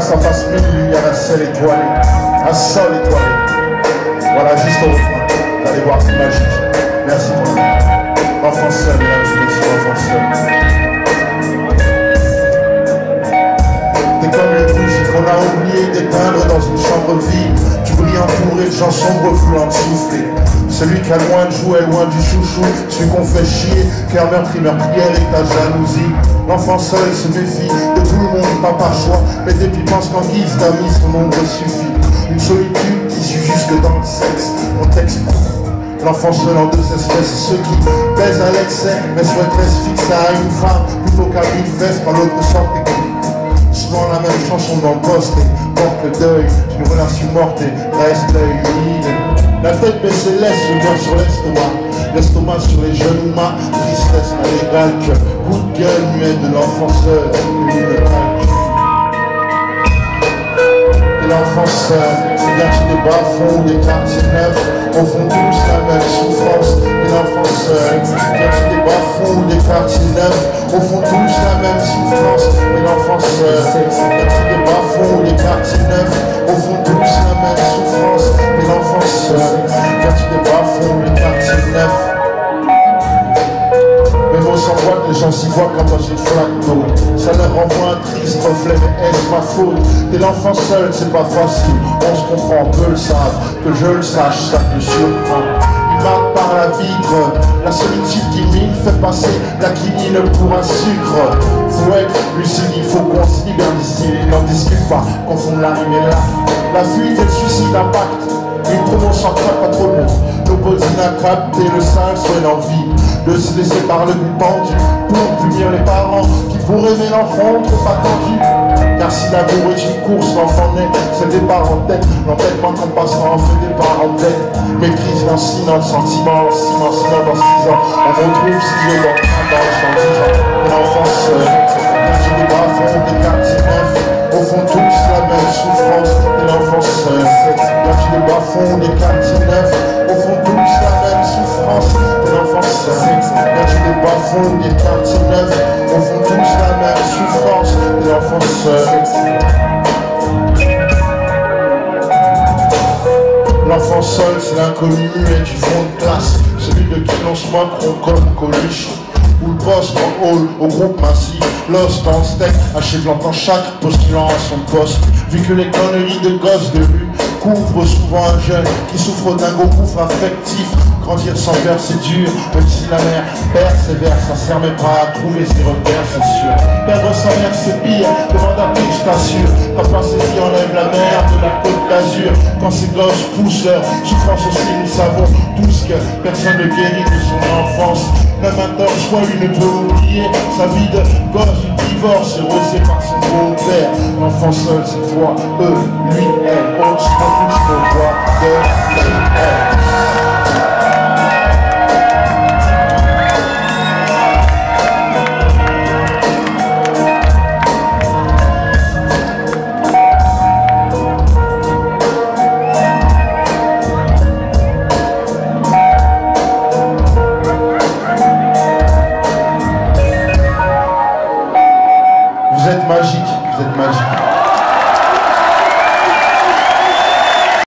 ça fasse mille lumières, un ciel étoilé, un sol étoilé. Voilà, juste au refrain. Vous allez voir, c'est magique. Merci pour la enfant seul, mesdames et messieurs, enfant seul. T'es comme les bougies qu'on a oublié d'éteindre dans une chambre vide. Tu brilles entouré de gens sombres voulant te souffler. Celui qui a loin de jouer, loin du chouchou. Celui qu'on fait chier, cœur meurtri, meurtrière et ta jalousie. L'enfant seul se méfie de tout le monde, pas par choix. Mais depuis pense qu'en guise d'amis, son nombre suffit. Une solitude issue jusque dans le sexe. Mon texte l'enfant seul en deux espèces, ceux qui baisent à l'excès, mais souhaiteraient se fixer à une femme plutôt qu'à une fesse quand l'autre sort des coups. Souvent la même chanson dans le poste et porte le deuil d'une relation morte et reste l'œil humide. La tête baissée laisse le cœur sur l'estomac, l'estomac sur les genoux, ma tristesse n'a l'égal que bout de gueule muet de l'enfant seul, une calcul. Et l'enfant seul, c'est bien que des bas-fonds ou des quartiers neufs, au fond tous la même souffrance. Et l'enfant seul, c'est bien que des bas-fonds ou des quartiers neufs, au fond tous la même souffrance. Et l'enfant seul, c'est bien que des bas-fonds ou des quartiers neufs, au fond tous la même souffrance. Et l'enfant seul, c'est bien que des bas-fonds ou des quartiers neufs. Mes mots s'envoient, les gens s'y voient comme dans une flaque d'eau. Ça leur renvoie un triste reflet, mais est-ce ma faute? T'es l'enfant seul, c'est pas facile. On se comprend, peu le savent, que je le sache, ça me surprend. Il marque par la vitre, la solitude qui mine fait passer la quinine pour un sucre. Faut être lucide, il faut qu'on se libère d'ici, n'en discute pas, confondre la rime et là. La fuite et le suicide impactent. Une promo sans crainte, pas trop lourd. L'opposine à capter le sale soit l'envie de se laisser par le bout pendu pour punir les parents qui pourraient aimer l'enfant trop attendu. Car si l'amour est une course, l'enfant naît, c'est des parents tête. L'entêtement qu'on passera en fait des parents tête. Maîtrise lancinant le sentiment, sinon dans 6 ans. On retrouve 6 yeux dans le train dans les 110 ans. Et l'enfant seul, c'est des bras fonds, des quartiers neufs. Au fond tous la même souffrance. Et l'enfant seul, c'est des bas fonds, des quartiers neufs. Au fond tous la même souffrance. Et l'enfant seul, c'est des bas fonds, des quartiers neufs. Au fond tous la même souffrance. Et l'enfant seul. L'enfant seul, c'est l'inconnu et du fond de classe. Celui de qui l'on se moque comme Coluche. Ou le poste en hall au groupe massif. Lost en steak, achève en chaque postulant à son poste. Vu que les conneries de gosses de rue couvrent souvent un jeune qui souffre d'un gros gouffre affectif. Grandir sans père c'est dur, même si la mère persévère, ça sert mes bras à trouver ses repères, c'est sûr. Perdre sa mère c'est pire, demande à qui je t'assure. Papa saisie enlève la mer de la côte d'Azur. Quand ces gosses poussent leur souffrance aussi, nous savons tous que personne ne guérit de son enfance. Même un torche soit lui ne peut oublier sa vie de gosse, du divorce, heureusé par son beau-père. L'enfant seul c'est toi, eux, lui, elle, autre, je m'en fous, je me vois de elle. Vous êtes magique, vous êtes magique.